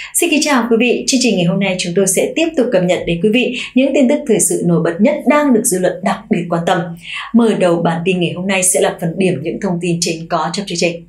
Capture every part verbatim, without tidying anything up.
Xin kính chào quý vị, chương trình ngày hôm nay chúng tôi sẽ tiếp tục cập nhật đến quý vị những tin tức thời sự nổi bật nhất đang được dư luận đặc biệt quan tâm. Mở đầu bản tin ngày hôm nay sẽ là phần điểm những thông tin chính có trong chương trình.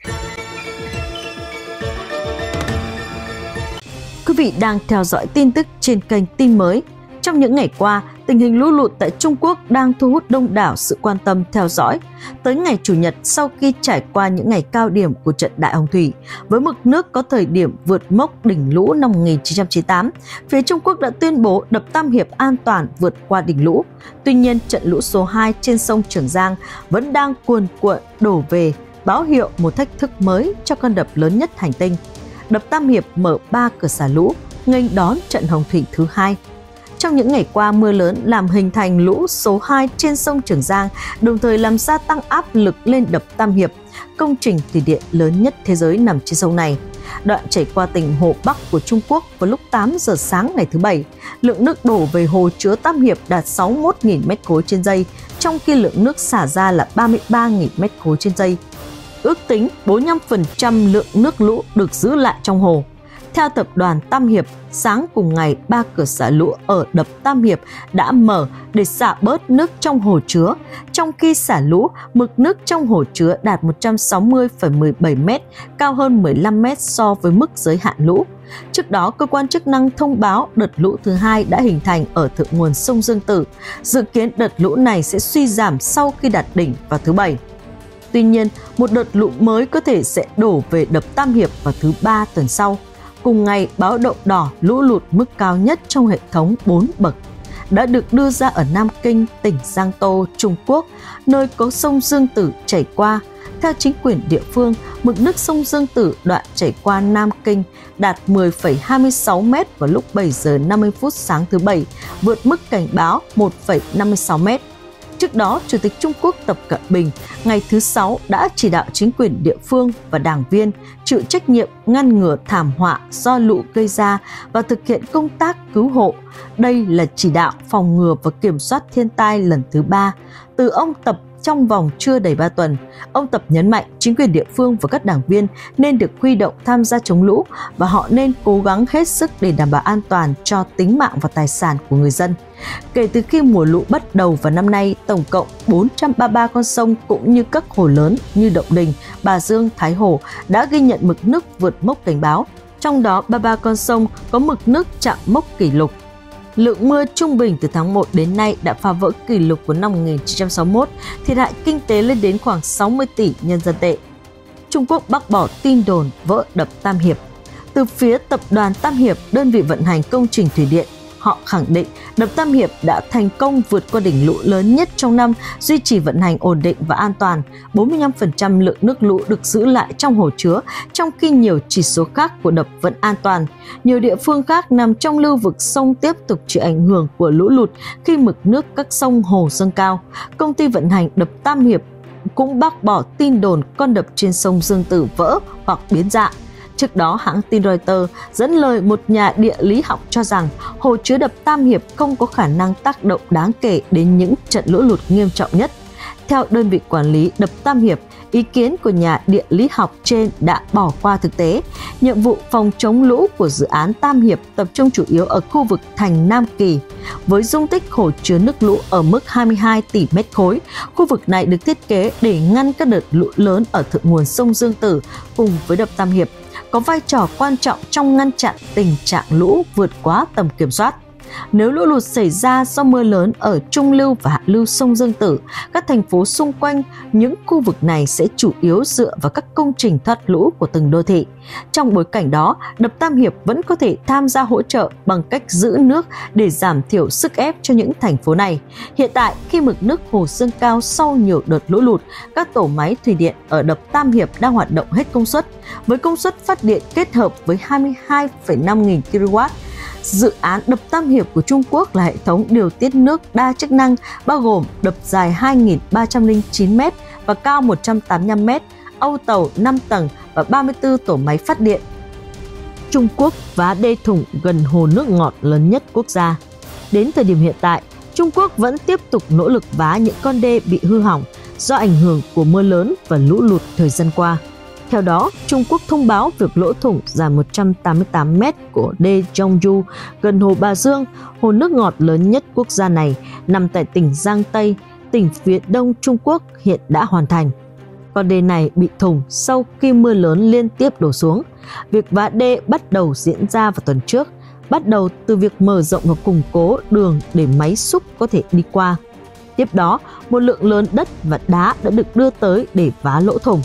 Quý vị đang theo dõi tin tức trên kênh Tin Mới. Trong những ngày qua, tình hình lũ lụt tại Trung Quốc đang thu hút đông đảo sự quan tâm theo dõi. Tới ngày Chủ nhật, sau khi trải qua những ngày cao điểm của trận Đại Hồng Thủy, với mực nước có thời điểm vượt mốc đỉnh lũ năm một nghìn chín trăm chín mươi tám, phía Trung Quốc đã tuyên bố đập Tam Hiệp an toàn vượt qua đỉnh lũ. Tuy nhiên, trận lũ số hai trên sông Trường Giang vẫn đang cuồn cuộn đổ về, báo hiệu một thách thức mới cho con đập lớn nhất hành tinh. Đập Tam Hiệp mở ba cửa xả lũ, nghênh đón trận Hồng Thủy thứ hai. Trong những ngày qua, mưa lớn làm hình thành lũ số hai trên sông Trường Giang, đồng thời làm gia tăng áp lực lên đập Tam Hiệp, công trình thủy điện lớn nhất thế giới nằm trên sông này. Đoạn chảy qua tỉnh Hồ Bắc của Trung Quốc vào lúc tám giờ sáng ngày thứ Bảy, lượng nước đổ về hồ chứa Tam Hiệp đạt sáu mươi mốt nghìn mét khối trên giây, trong khi lượng nước xả ra là ba mươi ba nghìn mét khối trên giây. Ước tính bốn mươi lăm phần trăm lượng nước lũ được giữ lại trong hồ. Theo tập đoàn Tam Hiệp, sáng cùng ngày, ba cửa xả lũ ở đập Tam Hiệp đã mở để xả bớt nước trong hồ chứa. Trong khi xả lũ, mực nước trong hồ chứa đạt một trăm sáu mươi phẩy mười bảy mét, cao hơn mười lăm mét so với mức giới hạn lũ. Trước đó, cơ quan chức năng thông báo đợt lũ thứ hai đã hình thành ở thượng nguồn sông Dương Tử. Dự kiến đợt lũ này sẽ suy giảm sau khi đạt đỉnh vào thứ Bảy. Tuy nhiên, một đợt lũ mới có thể sẽ đổ về đập Tam Hiệp vào thứ Ba tuần sau. Cùng ngày, báo động đỏ lũ lụt mức cao nhất trong hệ thống bốn bậc đã được đưa ra ở Nam Kinh, tỉnh Giang Tô, Trung Quốc, nơi có sông Dương Tử chảy qua. Theo chính quyền địa phương, mực nước sông Dương Tử đoạn chảy qua Nam Kinh đạt mười phẩy hai mươi sáu mét vào lúc bảy giờ năm mươi phút sáng thứ Bảy, vượt mức cảnh báo một phẩy năm mươi sáu mét. Trước đó, Chủ tịch Trung Quốc Tập Cận Bình ngày thứ Sáu đã chỉ đạo chính quyền địa phương và đảng viên chịu trách nhiệm ngăn ngừa thảm họa do lũ gây ra và thực hiện công tác cứu hộ. Đây là chỉ đạo phòng ngừa và kiểm soát thiên tai lần thứ ba từ ông Tập trong vòng chưa đầy ba tuần. Ông Tập nhấn mạnh chính quyền địa phương và các đảng viên nên được huy động tham gia chống lũ và họ nên cố gắng hết sức để đảm bảo an toàn cho tính mạng và tài sản của người dân. Kể từ khi mùa lũ bắt đầu vào năm nay, tổng cộng bốn trăm ba mươi ba con sông cũng như các hồ lớn như Động Đình, Bà Dương, Thái Hồ đã ghi nhận mực nước vượt mốc cảnh báo. Trong đó, ba mươi ba con sông có mực nước chạm mốc kỷ lục. Lượng mưa trung bình từ tháng một đến nay đã phá vỡ kỷ lục của năm một nghìn chín trăm sáu mươi mốt, thiệt hại kinh tế lên đến khoảng sáu mươi tỷ nhân dân tệ. Trung Quốc bác bỏ tin đồn vỡ đập Tam Hiệp. Từ phía tập đoàn Tam Hiệp, đơn vị vận hành công trình thủy điện, họ khẳng định đập Tam Hiệp đã thành công vượt qua đỉnh lũ lớn nhất trong năm, duy trì vận hành ổn định và an toàn. bốn mươi lăm phần trăm lượng nước lũ được giữ lại trong hồ chứa, trong khi nhiều chỉ số khác của đập vẫn an toàn. Nhiều địa phương khác nằm trong lưu vực sông tiếp tục chịu ảnh hưởng của lũ lụt khi mực nước các sông hồ dâng cao. Công ty vận hành đập Tam Hiệp cũng bác bỏ tin đồn con đập trên sông Dương Tử vỡ hoặc biến dạng. Trước đó, hãng tin Reuters dẫn lời một nhà địa lý học cho rằng hồ chứa đập Tam Hiệp không có khả năng tác động đáng kể đến những trận lũ lụt nghiêm trọng nhất. Theo đơn vị quản lý đập Tam Hiệp, ý kiến của nhà địa lý học trên đã bỏ qua thực tế. Nhiệm vụ phòng chống lũ của dự án Tam Hiệp tập trung chủ yếu ở khu vực thành Nam Kỳ. Với dung tích hồ chứa nước lũ ở mức hai mươi hai tỷ mét khối, khu vực này được thiết kế để ngăn các đợt lũ lớn ở thượng nguồn sông Dương Tử cùng với đập Tam Hiệp, có vai trò quan trọng trong ngăn chặn tình trạng lũ vượt quá tầm kiểm soát. Nếu lũ lụt xảy ra do mưa lớn ở trung lưu và hạ lưu sông Dương Tử, các thành phố xung quanh những khu vực này sẽ chủ yếu dựa vào các công trình thoát lũ của từng đô thị. Trong bối cảnh đó, đập Tam Hiệp vẫn có thể tham gia hỗ trợ bằng cách giữ nước để giảm thiểu sức ép cho những thành phố này. Hiện tại, khi mực nước hồ dâng cao sau nhiều đợt lũ lụt, các tổ máy thủy điện ở đập Tam Hiệp đang hoạt động hết công suất, với công suất phát điện kết hợp với hai mươi hai phẩy năm nghìn ki lô oát. Dự án đập Tam Hiệp của Trung Quốc là hệ thống điều tiết nước đa chức năng, bao gồm đập dài hai nghìn ba trăm lẻ chín mét và cao một trăm tám mươi lăm mét, âu tàu năm tầng và ba mươi tư tổ máy phát điện. Trung Quốc vá đê thủng gần hồ nước ngọt lớn nhất quốc gia. Đến thời điểm hiện tại, Trung Quốc vẫn tiếp tục nỗ lực vá những con đê bị hư hỏng do ảnh hưởng của mưa lớn và lũ lụt thời gian qua. Theo đó, Trung Quốc thông báo việc lỗ thủng dài một trăm tám mươi tám mét của đê Zhongyu gần hồ Bà Dương, hồ nước ngọt lớn nhất quốc gia này, nằm tại tỉnh Giang Tây, tỉnh phía đông Trung Quốc hiện đã hoàn thành. Con đê này bị thủng sau khi mưa lớn liên tiếp đổ xuống. Việc vá đê bắt đầu diễn ra vào tuần trước, bắt đầu từ việc mở rộng và củng cố đường để máy xúc có thể đi qua. Tiếp đó, một lượng lớn đất và đá đã được đưa tới để vá lỗ thủng.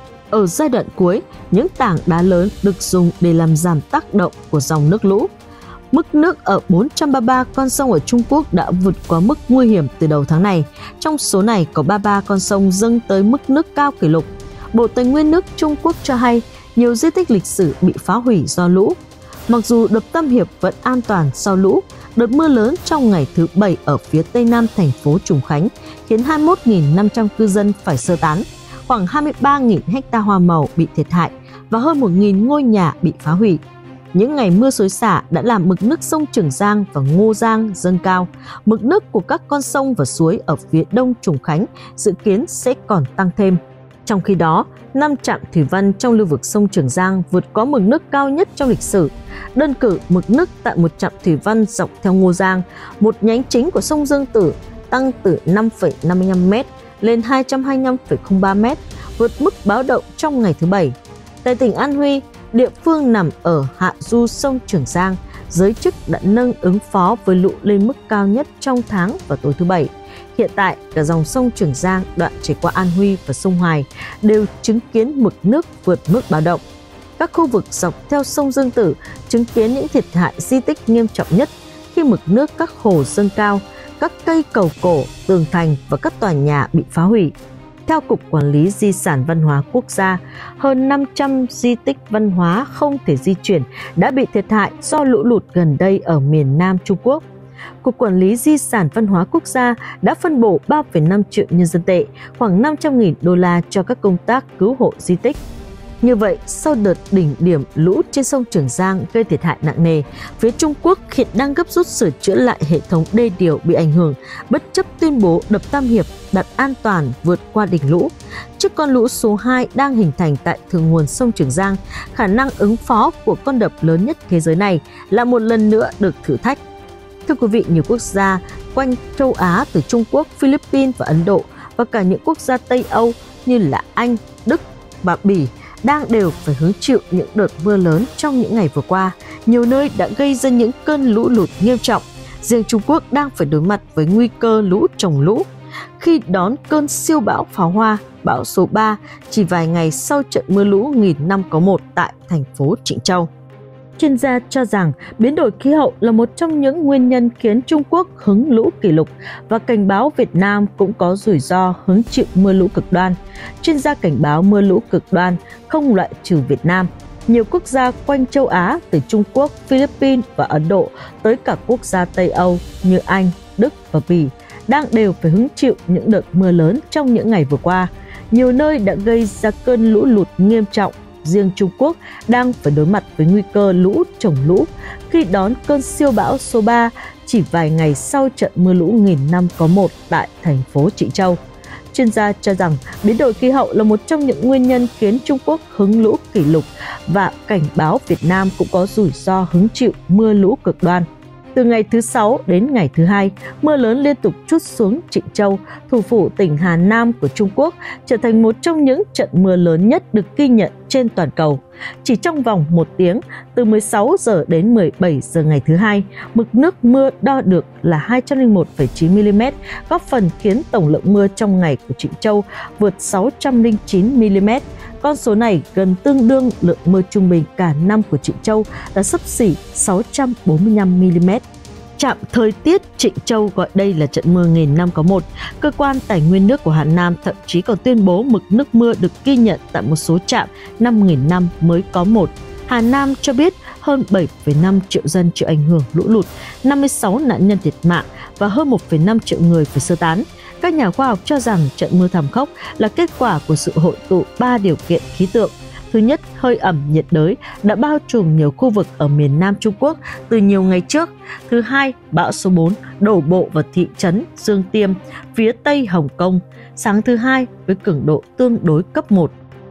Ở giai đoạn cuối, những tảng đá lớn được dùng để làm giảm tác động của dòng nước lũ. Mức nước ở bốn trăm ba mươi ba con sông ở Trung Quốc đã vượt qua mức nguy hiểm từ đầu tháng này. Trong số này có ba mươi ba con sông dâng tới mức nước cao kỷ lục. Bộ Tài nguyên nước Trung Quốc cho hay nhiều di tích lịch sử bị phá hủy do lũ. Mặc dù đập Tam Hiệp vẫn an toàn sau lũ, đợt mưa lớn trong ngày thứ Bảy ở phía tây nam thành phố Trùng Khánh khiến hai mươi mốt nghìn năm trăm cư dân phải sơ tán, khoảng hai mươi ba nghìn ha hoa màu bị thiệt hại và hơn một nghìn ngôi nhà bị phá hủy. Những ngày mưa xối xả đã làm mực nước sông Trường Giang và Ngô Giang dâng cao. Mực nước của các con sông và suối ở phía đông Trùng Khánh dự kiến sẽ còn tăng thêm. Trong khi đó, năm trạm thủy văn trong lưu vực sông Trường Giang vượt quá mực nước cao nhất trong lịch sử. Đơn cử, mực nước tại một trạm thủy văn dọc theo Ngô Giang, một nhánh chính của sông Dương Tử, tăng từ năm phẩy năm mươi lăm mét lên hai trăm hai mươi lăm phẩy không ba mét, vượt mức báo động trong ngày thứ Bảy. Tại tỉnh An Huy, địa phương nằm ở hạ du sông Trường Giang, giới chức đã nâng ứng phó với lũ lên mức cao nhất trong tháng vào tối thứ Bảy. Hiện tại, cả dòng sông Trường Giang đoạn chảy qua An Huy và sông Hoài đều chứng kiến mực nước vượt mức báo động. Các khu vực dọc theo sông Dương Tử chứng kiến những thiệt hại di tích nghiêm trọng nhất khi mực nước các hồ dâng cao, các cây cầu cổ, tường thành và các tòa nhà bị phá hủy. Theo Cục Quản lý Di sản Văn hóa Quốc gia, hơn năm trăm di tích văn hóa không thể di chuyển đã bị thiệt hại do lũ lụt gần đây ở miền Nam Trung Quốc. Cục Quản lý Di sản Văn hóa Quốc gia đã phân bổ ba phẩy năm triệu nhân dân tệ, khoảng năm trăm nghìn đô la cho các công tác cứu hộ di tích. Như vậy, sau đợt đỉnh điểm lũ trên sông Trường Giang gây thiệt hại nặng nề, phía Trung Quốc hiện đang gấp rút sửa chữa lại hệ thống đê điều bị ảnh hưởng, bất chấp tuyên bố đập Tam Hiệp đặt an toàn vượt qua đỉnh lũ. Trước con lũ số hai đang hình thành tại thượng nguồn sông Trường Giang, khả năng ứng phó của con đập lớn nhất thế giới này là một lần nữa được thử thách. Thưa quý vị, nhiều quốc gia quanh châu Á từ Trung Quốc, Philippines và Ấn Độ và cả những quốc gia Tây Âu như là Anh, Đức và Bỉ đang đều phải hứng chịu những đợt mưa lớn trong những ngày vừa qua. Nhiều nơi đã gây ra những cơn lũ lụt nghiêm trọng. Riêng Trung Quốc đang phải đối mặt với nguy cơ lũ trồng lũ khi đón cơn siêu bão pháo hoa, bão số ba chỉ vài ngày sau trận mưa lũ nghìn năm có một tại thành phố Trịnh Châu. Chuyên gia cho rằng biến đổi khí hậu là một trong những nguyên nhân khiến Trung Quốc hứng lũ kỷ lục và cảnh báo Việt Nam cũng có rủi ro hứng chịu mưa lũ cực đoan. Chuyên gia cảnh báo mưa lũ cực đoan không loại trừ Việt Nam. Nhiều quốc gia quanh châu Á từ Trung Quốc, Philippines và Ấn Độ tới cả quốc gia Tây Âu như Anh, Đức và Bỉ đang đều phải hứng chịu những đợt mưa lớn trong những ngày vừa qua. Nhiều nơi đã gây ra cơn lũ lụt nghiêm trọng. Riêng Trung Quốc đang phải đối mặt với nguy cơ lũ trồng lũ khi đón cơn siêu bão số ba chỉ vài ngày sau trận mưa lũ nghìn năm có một tại thành phố Trịnh Châu. Chuyên gia cho rằng biến đổi khí hậu là một trong những nguyên nhân khiến Trung Quốc hứng lũ kỷ lục và cảnh báo Việt Nam cũng có rủi ro hứng chịu mưa lũ cực đoan. Từ ngày thứ Sáu đến ngày thứ Hai, mưa lớn liên tục trút xuống Trịnh Châu, thủ phủ tỉnh Hà Nam của Trung Quốc, trở thành một trong những trận mưa lớn nhất được ghi nhận trên toàn cầu. Chỉ trong vòng một tiếng, từ mười sáu giờ đến mười bảy giờ ngày thứ Hai, mực nước mưa đo được là hai trăm lẻ một phẩy chín mi-li-mét, góp phần khiến tổng lượng mưa trong ngày của Trịnh Châu vượt sáu trăm lẻ chín mi-li-mét. Con số này gần tương đương lượng mưa trung bình cả năm của Trịnh Châu là xấp xỉ sáu trăm bốn mươi lăm mi-li-mét. Trạm thời tiết Trịnh Châu gọi đây là trận mưa nghìn năm có một. Cơ quan tài nguyên nước của Hà Nam thậm chí còn tuyên bố mực nước mưa được ghi nhận tại một số trạm năm nghìn năm mới có một. Hà Nam cho biết hơn bảy phẩy năm triệu dân chịu ảnh hưởng lũ lụt, năm mươi sáu nạn nhân thiệt mạng và hơn một phẩy năm triệu người phải sơ tán. Các nhà khoa học cho rằng trận mưa thảm khốc là kết quả của sự hội tụ ba điều kiện khí tượng. Thứ nhất, hơi ẩm nhiệt đới đã bao trùm nhiều khu vực ở miền Nam Trung Quốc từ nhiều ngày trước. Thứ hai, bão số bốn đổ bộ vào thị trấn Dương Tiêm, phía tây Hồng Kông, sáng thứ Hai với cường độ tương đối cấp một.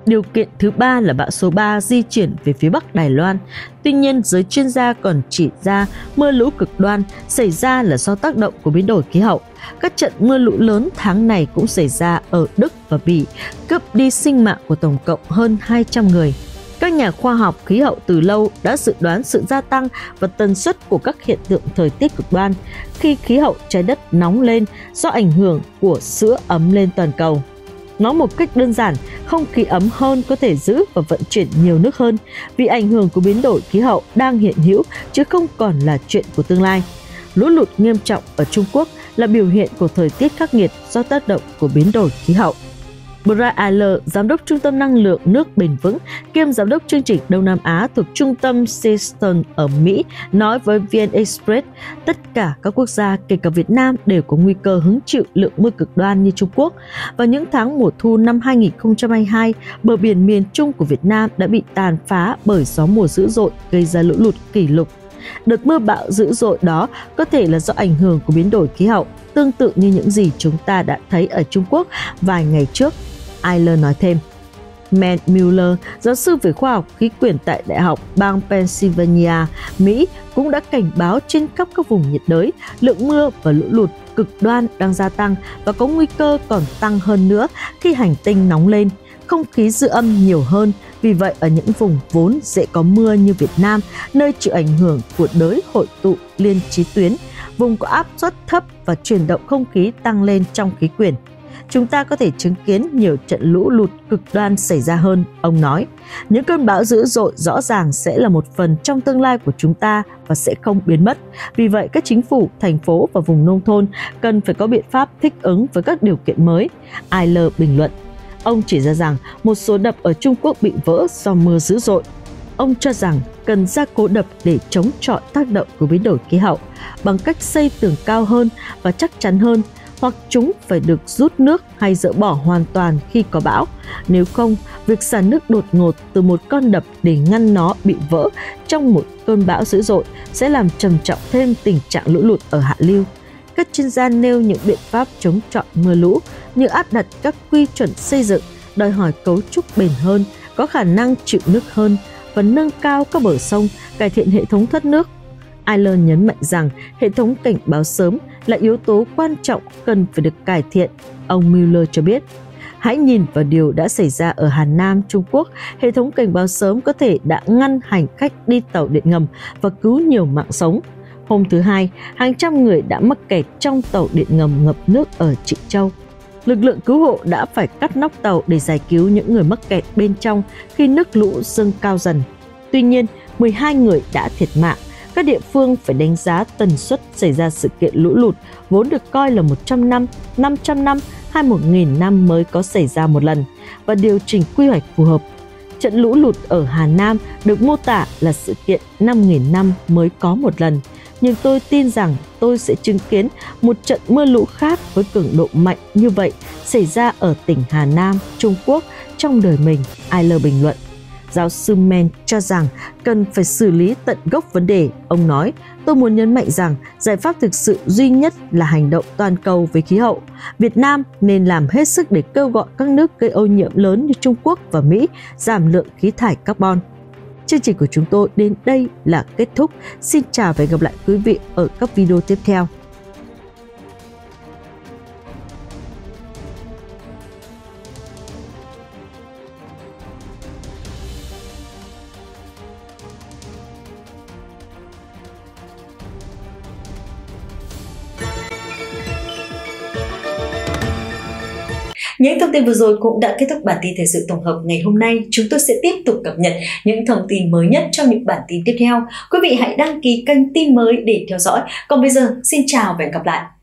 Điều kiện thứ ba là bão số ba di chuyển về phía Bắc Đài Loan. Tuy nhiên, giới chuyên gia còn chỉ ra mưa lũ cực đoan xảy ra là do tác động của biến đổi khí hậu. Các trận mưa lũ lớn tháng này cũng xảy ra ở Đức và Bỉ, cướp đi sinh mạng của tổng cộng hơn hai trăm người. Các nhà khoa học khí hậu từ lâu đã dự đoán sự gia tăng và tần suất của các hiện tượng thời tiết cực đoan khi khí hậu trái đất nóng lên do ảnh hưởng của sữa ấm lên toàn cầu. Nói một cách đơn giản, không khí ấm hơn có thể giữ và vận chuyển nhiều nước hơn vì ảnh hưởng của biến đổi khí hậu đang hiện hữu chứ không còn là chuyện của tương lai. Lũ lụt nghiêm trọng ở Trung Quốc là biểu hiện của thời tiết khắc nghiệt do tác động của biến đổi khí hậu. Brian Eyler, Giám đốc Trung tâm Năng lượng nước bền vững, kiêm Giám đốc chương trình Đông Nam Á thuộc Trung tâm Seaston ở Mỹ, nói với vê en Express, tất cả các quốc gia, kể cả Việt Nam, đều có nguy cơ hứng chịu lượng mưa cực đoan như Trung Quốc. Vào những tháng mùa thu năm hai nghìn không trăm hai mươi hai, bờ biển miền Trung của Việt Nam đã bị tàn phá bởi gió mùa dữ dội gây ra lũ lụt kỷ lục. Đợt mưa bão dữ dội đó có thể là do ảnh hưởng của biến đổi khí hậu, tương tự như những gì chúng ta đã thấy ở Trung Quốc vài ngày trước, Eyler nói thêm. Matt Mueller, giáo sư về khoa học khí quyển tại Đại học bang Pennsylvania, Mỹ, cũng đã cảnh báo trên khắp các vùng nhiệt đới, lượng mưa và lũ lụt cực đoan đang gia tăng và có nguy cơ còn tăng hơn nữa khi hành tinh nóng lên, không khí dư âm nhiều hơn. Vì vậy, ở những vùng vốn dễ có mưa như Việt Nam, nơi chịu ảnh hưởng của đới hội tụ liên chí tuyến, vùng có áp suất thấp và chuyển động không khí tăng lên trong khí quyển, chúng ta có thể chứng kiến nhiều trận lũ lụt cực đoan xảy ra hơn, ông nói. Những cơn bão dữ dội rõ ràng sẽ là một phần trong tương lai của chúng ta và sẽ không biến mất. Vì vậy, các chính phủ, thành phố và vùng nông thôn cần phải có biện pháp thích ứng với các điều kiện mới, Eyler bình luận. Ông chỉ ra rằng một số đập ở Trung Quốc bị vỡ do mưa dữ dội. Ông cho rằng cần gia cố đập để chống chọi tác động của biến đổi khí hậu bằng cách xây tường cao hơn và chắc chắn hơn, hoặc chúng phải được rút nước hay dỡ bỏ hoàn toàn khi có bão. Nếu không, việc xả nước đột ngột từ một con đập để ngăn nó bị vỡ trong một cơn bão dữ dội sẽ làm trầm trọng thêm tình trạng lũ lụt ở hạ lưu. Các chuyên gia nêu những biện pháp chống chọi mưa lũ như áp đặt các quy chuẩn xây dựng, đòi hỏi cấu trúc bền hơn, có khả năng chịu nước hơn và nâng cao các bờ sông, cải thiện hệ thống thoát nước. Eyler nhấn mạnh rằng hệ thống cảnh báo sớm là yếu tố quan trọng cần phải được cải thiện, ông Mueller cho biết. Hãy nhìn vào điều đã xảy ra ở Hà Nam, Trung Quốc. Hệ thống cảnh báo sớm có thể đã ngăn hành khách đi tàu điện ngầm và cứu nhiều mạng sống. Hôm thứ Hai, hàng trăm người đã mắc kẹt trong tàu điện ngầm ngập nước ở Trịnh Châu. Lực lượng cứu hộ đã phải cắt nóc tàu để giải cứu những người mắc kẹt bên trong khi nước lũ dâng cao dần. Tuy nhiên, mười hai người đã thiệt mạng. Các địa phương phải đánh giá tần suất xảy ra sự kiện lũ lụt vốn được coi là một trăm năm, năm trăm năm hay một nghìn năm mới có xảy ra một lần và điều chỉnh quy hoạch phù hợp. Trận lũ lụt ở Hà Nam được mô tả là sự kiện năm nghìn năm mới có một lần, nhưng tôi tin rằng tôi sẽ chứng kiến một trận mưa lũ khác với cường độ mạnh như vậy xảy ra ở tỉnh Hà Nam, Trung Quốc trong đời mình, Eyler bình luận. Giáo sư Mann cho rằng cần phải xử lý tận gốc vấn đề. Ông nói, tôi muốn nhấn mạnh rằng giải pháp thực sự duy nhất là hành động toàn cầu với khí hậu. Việt Nam nên làm hết sức để kêu gọi các nước gây ô nhiễm lớn như Trung Quốc và Mỹ giảm lượng khí thải carbon. Chương trình của chúng tôi đến đây là kết thúc. Xin chào và hẹn gặp lại quý vị ở các video tiếp theo. Những thông tin vừa rồi cũng đã kết thúc bản tin thời sự tổng hợp ngày hôm nay. Chúng tôi sẽ tiếp tục cập nhật những thông tin mới nhất trong những bản tin tiếp theo. Quý vị hãy đăng ký kênh tin mới để theo dõi. Còn bây giờ, xin chào và hẹn gặp lại.